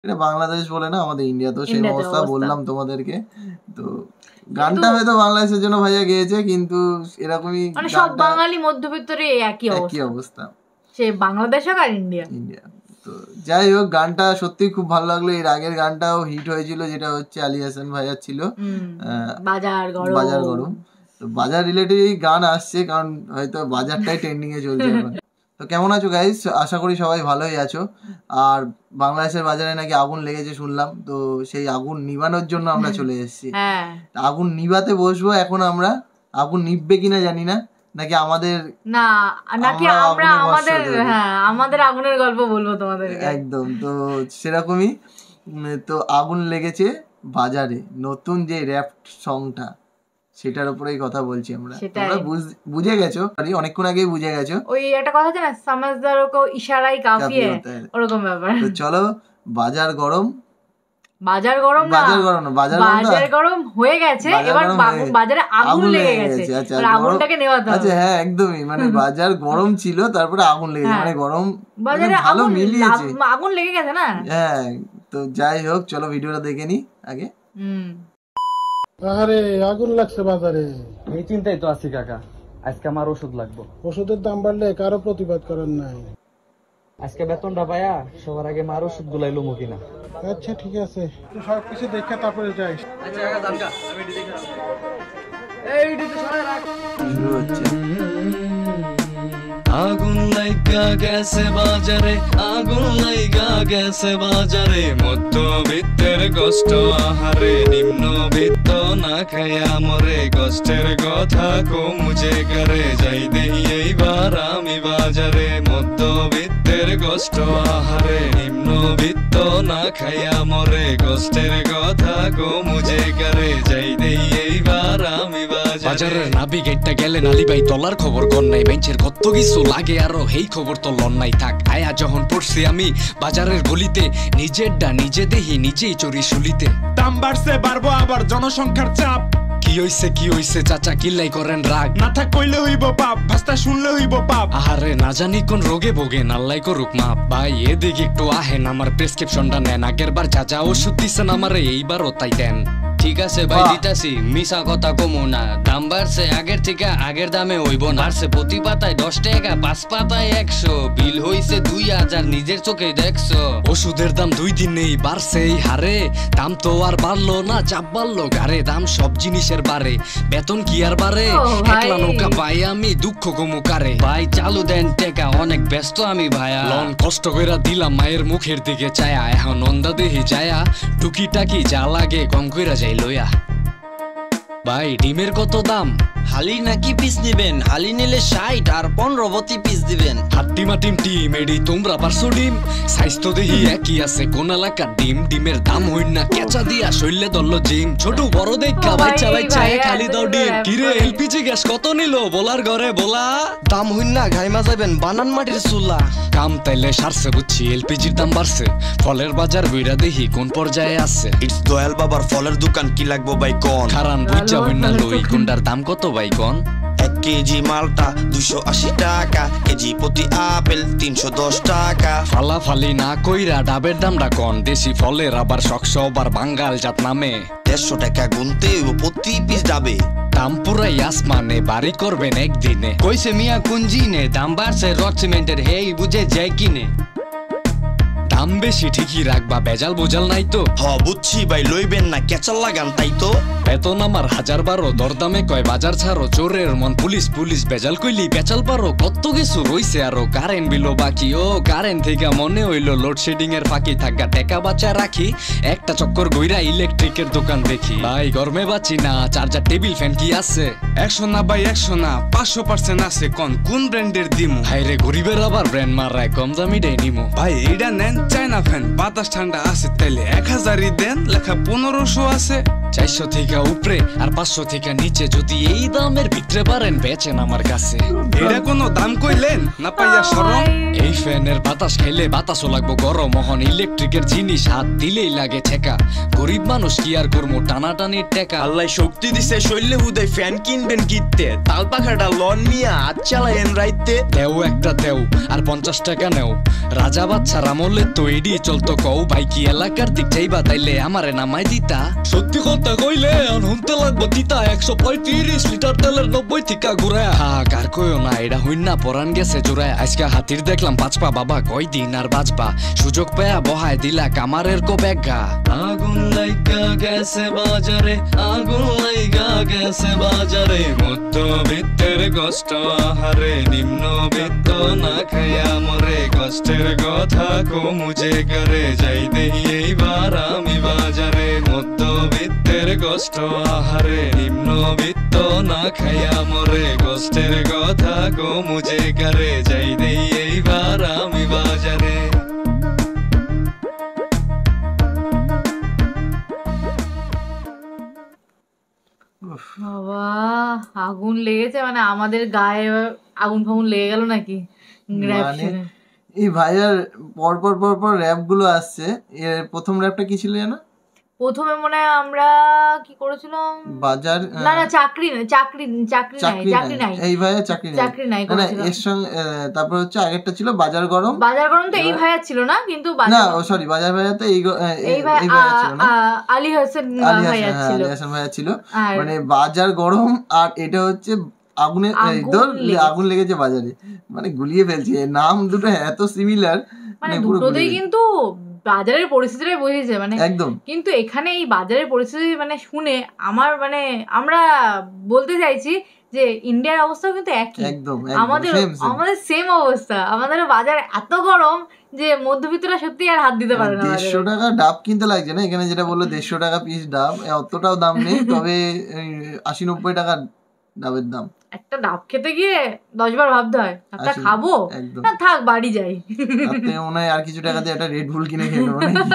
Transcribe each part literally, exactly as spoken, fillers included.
এটা বাংলাদেশ বলে না, আমাদের ইন্ডিয়া তো সেই অবস্থা বললাম তোমাদেরকে। তো গানটা হয়তো বাংলাদেশের জন্য ভাইয়া গেয়েছে, কিন্তু এরকমই মানে সব বাঙালি মধ্যবিত্তরে একই অবস্থা, একই অবস্থা, সে বাংলাদেশ হোক আর ইন্ডিয়া ইন্ডিয়া তো যাই হোক, গানটা সত্যি খুব ভালো লাগলো। এর আগের গানটাও হিট হয়েছিল, যেটা হচ্ছে আলী হাসান ভাইয়ার ছিল, বাজার গরম। বাজার গরম তো বাজার রিলেটেড এই গান আসছে, কারণ হয়তো বাজারটাই ট্রেন্ডিং এ চলছে এখন। তো কেমন আছো গাইস? আশা করি সবাই ভালোই আছো। আর বাংলাদেশের বাজারে নাকি আগুন লেগেছে শুনলাম, তো সেই আগুন নিভানোর জন্য আমরা চলে এসেছি। আগুন নিভাতে বসবো এখন আমরা। আগুন নিভবে কিনা জানি না, নাকি আমাদের না নাকি আমরা আমাদের হ্যাঁ আমাদের আগুনের গল্প বলবো তোমাদের একদম। তো সেরকমই, তো আগুন লেগেছে বাজারে, নতুন যে র‍্যাপ সংটা, সেটার উপরেই কথা বলছি আমরা। তোমরা বুঝে গেছো, অনেকক্ষণ আগেই বুঝে গেছো। ওই একটা কথা আছে না, সমঝদারো কো ইশারাই কাফি হ্যায়, ওরকম ব্যাপার। তো চলো, বাজার গরম। বাজার গরম না, বাজার গরম না, বাজার বাজার গরম হয়ে গেছে, এবার বাজারে আগুন লেগে গেছে, আর আগুনটাকে নেভাতে হবে। আচ্ছা হ্যাঁ একদমই, মানে বাজার গরম ছিল, তারপরে আগুন লেগেছে, মানে গরম বাজারে ভালো মিলিয়েছে, আগুন লেগে গেছে না। হ্যাঁ তো যাই হোক, চলো ভিডিওটা দেখে নি আগে। হুম আরে আগুন লাগছে বাজারে, এই চিন্তাই তো আছি কাকা। আজকে আমার ওষুধ লাগবে। ওষুধের দাম বাড়লে কারো প্রতিবাদ করার নাই। আজকে বেতনটা পায়া সবার আগে মার ওষুধ গুলাই লমু কিনা। আচ্ছা ঠিক আছে, তুই সবকিছু দেখে তারপরে যাইস। আচ্ছা কাকা দামকা আমি এডি দেখে এই এডি তো সরাই রাখ। শুরু হচ্ছে। আগুন লাইগা গেছে বাজারে, আগুন লাইগা গেছে বাজারে, মধ্যবিত্তের কষ্ট আহারে, নিম্নবিত্ত না খায়া মরে, কষ্টের কথা কমুজে করে, যাই দেহি এইবার আমি বাজারে, মধ্যবিত্তের কষ্ট আহারে, নিম্নবিত্ত না খায়া মরে, কষ্টের কথা কমুজে করে, যাই দেহি এইবার আমি বাজারে। নাবি গেটটা গেলে নালি ভাই তলার খবর কর নাই, বেঞ্চের কত কিছু লাগে আরো এই খবর তো লন নাই থাক। আয়া যখন পড়ছি আমি বাজারের গলিতে, নিজেরটা নিজে দেহি নিজেই চুরি শুলিতে। দাম বাড়ছে বাড়বো আবার জনসংখ্যার চাপ, কি হইছে কি হইছে চাচা কিল্লাই করেন রাগ, না থাক কইলে হইব পাপ, ভাস্তা শুনলে হইব পাপ। আহারে না জানি কোন রোগে ভোগেন, আল্লাহ করুক মাপ। ভাই এদিকে একটু আহেন, আমার প্রেসক্রিপশনটা নেন, আগের বার যা যা ওষুধ দিচ্ছেন আমারে এইবারও তাই দেন। ঠিক আছে ভাই দিতাছি, মিশা কথা কমু না, দাম বাড়ছে আগের থেকে আগের দামে হইব না, বাড়ছে প্রতি পাতায় দশ টাকা, পাঁচ পাতায় একশো, বিল হইছে দুই হাজার নিজের চোখে দেখছো। ওষুধের দাম দুই দিন নেই বাড়ছে এই হারে, দাম তো আর বাড়লো না, চাপ বাড়লো গারে, দাম সব জিনিসের বাড়ে, বেতন কি আর বাড়ে, একলা নৌকা ভাই আমি দুঃখ কমু কারে। ভাই চালু দেন টেকা, অনেক ব্যস্ত আমি ভাইয়া, লন কষ্ট কইরা দিলাম মায়ের মুখের দিকে চায়া, এখন নন্দা দেহি যায়া টুকিটাকি যা লাগে কম কইরা যাই লইয়া। ভাই ডিমের কত দাম? হালি নাকি পিস নিবেন? হালি নিলে ষাট আর পনেরো বতি পিস দিবেন। হাড্ডি মাটিম টিম এডি তোমরা পারছো ডিম, সাইজ তো দেখি একই আছে কোন এলাকার ডিম, ডিমের দাম হইন না কেঁচা দিয়া শৈলে দললো জিম, ছোট বড় দেখা বাচ্চা বাচ্চা খালি দাও ডিম। কিরে এলপিজি গ্যাস কত নিল বলার ঘরে বলা, দাম হইন না ঘাইমা যাবেন বানান মাটির চুলা। কাম তাইলে সারছে বুঝছি, এলপিজির দাম বাড়ছে, ফলের বাজার বইরা দেখি কোন পর্যায়ে আছে। ইটস দয়াল বাবার ফলের দোকান, কি লাগবো ভাই কোন? কারণ বুঝা হইন না লই কোনটার দাম কত ভাই কোন? এক কেজি মালটা দুশো আশি টাকা, কেজি প্রতি আপেল তিনশো দশ টাকা। ফালাফালি না কইরা ডাবের দামটা কোন? দেশি ফলের আবার শক্স আবার বাঙ্গাল জাত নামে, দেড়শো টাকা গুনতে প্রতি পিস যাবে। দাম পুরাই আসমানে, বাড়ি করবেন একদিনে। কইছে মিয়া কুঞ্জিনে, দাম বাড়ছে রড সিমেন্টের, হেই বুঝে যায় কিনে। দাম বেশি ঠিকই রাখবা, বেজাল বোঝাল নাই তো? হ বুঝছি ভাই, লইবেন না কেচাল লাগান তাই তো। বেতন আমার হাজার বারো, দরদামে কয় বাজার ছাড়ো, চোরের মন পুলিশ পুলিশ, বেজাল কইলি বেচাল পারো, কত কিছু রইছে আরো, কারেন্ট বিলও বাকি, ও কারেন্ট থেকে মনে হইলো লোডশেডিং এর ফাঁকি, থাকা টেকা বাঁচা রাখি, একটা চক্কর গইরা ইলেকট্রিকের দোকান দেখি। ভাই গরমে বাঁচি না, চার্জার টেবিল ফ্যান কি আছে? একশো না ভাই একশো না, পাঁচশো পার্সেন্ট আছে, কোন কোন ব্র্যান্ডের দিমু? হাইরে গরিবের আবার ব্র্যান্ড মারায়, কম দামি দেয় নিমু। ভাই এইটা নেন চায়না ফ্যান, বাতাস ঠান্ডা আছে, তাইলে এক হাজারই দেন, লেখা পনেরোশো আছে। চারশো থেকে উপরে আর পাঁচশো থেকে নিচে, যদি এই দামের ভিতরে পারেন বেচেন আমার কাছে। এটা কোনো দাম কইলেন না পাইয়া শরম? এই ফ্যানের বাতাস খাইলে বাতাসও লাগবো গরম, মহন ইলেকট্রিকের জিনিস হাত দিলেই লাগে ছেকা। গরিব মানুষ কি আর করবো টানাটানির টেকা। আল্লাহ শক্তি দিছে শৈলে হুদাই ফ্যান কিনবেন কিনতে, তাল পাখাটা লন মিয়া হাত চালায়েন রাইতে। দেও একটা দেও আর পঞ্চাশ টাকা নেও, রাজা বাচ্চার আমলে তো এডি চলতো কও। ভাই কি এলাকার দিক যাইবা তাইলে আমারে নামাই দিতা। সত্যি কথা কইলে হুনতে লাগবো তিতা, একশো পঁয়ত্রিশ লিটার তেলের নব্বই থেকে ঘুরায়। থাক আর কইও না এটা হইনা পরান গেছে জোড়ায়। আজকে হাতির দেখলাম পাঁচপা, বাবা কয় দিন আর বাঁচবা। সুযোগ পেয়া বহায় দিলা কামারের কো ব্যাগা। আগুন লাইগা গেছে বাজারে, আগুন লাইগা গেছে বাজারে। মধ্যবিত্তের কষ্ট আহারে, নিম্নবিত্ত না খাইয়া মরে। কষ্টের কথা কমুজে করে যাই দেহি এইবার আমি বাজারে। মধ্যবিত্তের কষ্ট আহারে, নিম্নবিত্ত না খাইয়া মরে। কষ্টের কথা কমুজে করে যাই দেহি এইবার আমি বাজারে। বাবা আগুন লেগেছে মানে আমাদের গায়ে আগুন ফাগুন লেগে গেল নাকি? মানে এই ভাইয়ার পর পর পর পর র্যাপ গুলো আসছে। এর প্রথম র্যাপটা কি ছিল জানো? প্রথমে মনে হয় আমরা কি করেছিলাম, বাজার না না চাকরি না চাকরি চাকরি নাই চাকরি নাই এই ভাইয়া চাকরি নাই চাকরি নাই না এর সঙ্গে। তারপর হচ্ছে আগেরটা ছিল বাজার গরম। বাজার গরম তো এই ভাইয়া ছিল না, কিন্তু না ও সরি বাজার ভাইয়া তো এই এই ভাইয়া ছিল না, আলী হাসান ভাইয়া ছিল। আলী হাসান ভাইয়া ছিল। মানে বাজার গরম আর এটা হচ্ছে আগুনের আগুন লেগেছে বাজারে, মানে গুলিয়ে ফেলছে। নাম দুটো এত সিমিলার, মানে দুটোতেই কিন্তু বাজারের পরিস্থিতিটাই বুঝেছে মানে একদম। কিন্তু এখানে এই বাজারের পরিস্থিতি মানে শুনে আমার মানে আমরা বলতে চাইছি যে ইন্ডিয়ার অবস্থা কিন্তু একই, আমাদের আমাদের সেম অবস্থা। আমাদের বাজার এত গরম যে মধ্যবিত্তরা সত্যি আর হাত দিতে পারে না। দেড়শো টাকা ডাব কিনতে লাগছে না এখানে, যেটা বললো দেড়শো টাকা পিস ডাব, অতটাও দাম নেই, তবে আশি নব্বই টাকা ডাবের দাম। একটা ডাব খেতে গিয়ে দশ বার ভাবতে হয় একটা খাবো না থাক বাড়ি যাই, মনে হয় আর কিছু টাকা দিয়ে একটা রেড বুল কিনে খেয়ে নেবো।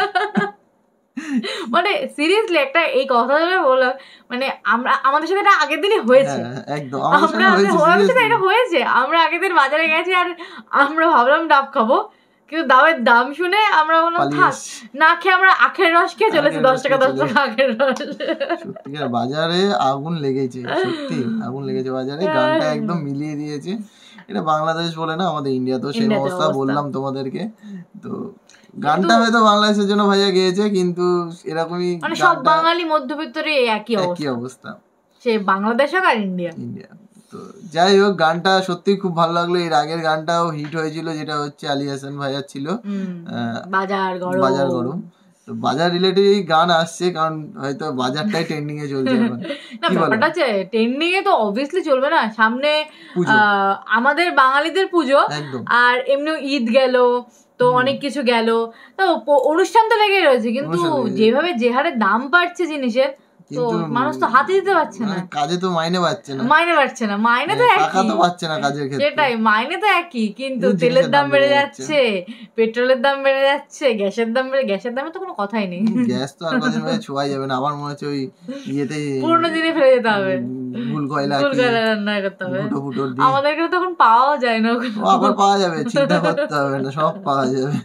মানে সিরিয়াসলি একটা এই কথা বললাম মানে আমরা আমাদের সাথে এটা আগের দিনই হয়েছে, একদম আমাদের সাথে এটা হয়েছে। আমরা আগের দিন বাজারে গেছি আর আমরা ভাবলাম ডাব খাবো, কিন্তু ডাবের দাম শুনে আমরা বললাম থাক না খেয়ে আমরা আখের রস খেয়ে চলেছি, দশ টাকা দশ টাকা আখের রস। সত্যিকার বাজারে আগুন লেগেছে, সত্যি আগুন লেগেছে বাজারে। গানটা একদম মিলিয়ে দিয়েছে। এটা বাংলাদেশ বলে না, আমাদের ইন্ডিয়াতেও সেই অবস্থা, বললাম তোমাদেরকে। তো গানটা হয়তো বাংলাদেশের জন্য ভাইয়া গেয়েছে, কিন্তু এরকমই মানে সব বাঙালি মধ্যবিত্তরে একই অবস্থা, সে বাংলাদেশ হোক আর ইন্ডিয়া ইন্ডিয়া। তো যাই হোক গানটা সত্যি খুব ভালো লাগলো। এর আগের গানটাও হিট হয়েছিল, যেটা হচ্ছে আলী হাসান ভাইয়ার ছিল বাজার গরম। বাজার গরম তো বাজার রিলেটেড এই গান আসছে, কারণ হয়তো বাজারটাই ট্রেন্ডিং এ চলছে এখন। না ব্যাপারটা হচ্ছে ট্রেন্ডিং এ তো অবভিয়াসলি চলবে না, সামনে আমাদের বাঙালিদের পুজো আর এমনি ঈদ গেল তো অনেক কিছু গেল, তো অনুষ্ঠান তো লেগে রয়েছে, কিন্তু যেভাবে যে হারে দাম বাড়ছে জিনিসের তো মানুষ তো হাতে দিতে পারছে না, কাজে তো মাইনে পাচ্ছে না মাইনে পাচ্ছে না মাইনে তো টাকা তো পাচ্ছে না কাজের ক্ষেত্রে, সেটাই মাইনে তো একই, কিন্তু তেলের দাম বেড়ে যাচ্ছে, পেট্রোলের দাম বেড়ে যাচ্ছে, গ্যাসের দাম বেড়ে গ্যাসের দামে তো কোনো কথাই নেই। গ্যাস তো আর কদিন পরে ছোঁয়াই যাবে না, আমার মনে হচ্ছে ওই ইয়েতে পুরনো দিনে ফেলে যেতে হবে, গুল কয়লা গুল কয়লা রান্না করতে হবে, আমাদেরকে তখন পাওয়া যায় না, আবার পাওয়া যাবে, চিন্তা করতে হবে না, সব পাওয়া যাবে।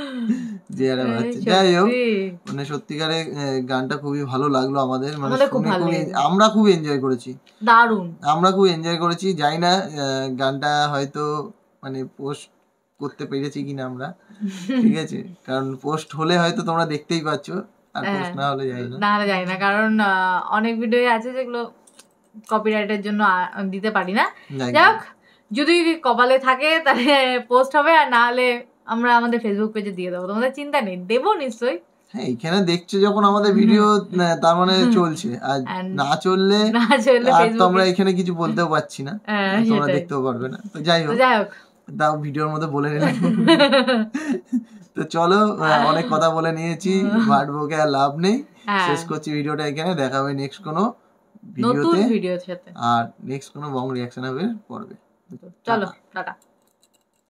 যাই হোক মানে সত্যিকারে গানটা খুবই ভালো লাগলো আমাদের, মানে আমরা খুব এনজয় করেছি, দারুণ আমরা খুব এনজয় করেছি। জানি না গানটা হয়তো মানে পোস্ট করতে পেরেছি কিনা আমরা, ঠিক আছে, কারণ পোস্ট হলে হয়তো তোমরা দেখতেই পাচ্ছ, আর পোস্ট না হলে জানি না, না হলে জানি না, কারণ অনেক ভিডিও আছে যেগুলো কপিরাইটের জন্য দিতে পারি না। যাক যদি কপালে থাকে তাহলে পোস্ট হবে, আর না হলে আমরা আমাদের ফেসবুক পেজে দিয়ে দেবো, তোমাদের চিন্তা নেই, দেবো নিশ্চয়ই। হ্যাঁ এখানে দেখছো যখন আমাদের ভিডিও, তার মানে চলছে, আর না চললে না চললে আর তোমরা এখানে কিছু বলতেও পারছি না, তোমরা দেখতেও পারবে না। তো যাই হোক যাই হোক তাও ভিডিওর মধ্যে বলে নিলাম। তো চলো অনেক কথা বলে নিয়েছি, ভাট বকে আর লাভ নেই, শেষ করছি ভিডিওটা এখানে। দেখা হবে নেক্সট কোনো ভিডিওতে, ভিডিওর সাথে, আর নেক্সট কোনো বং রিঅ্যাকশন হবে পড়বে। চলো টাটা।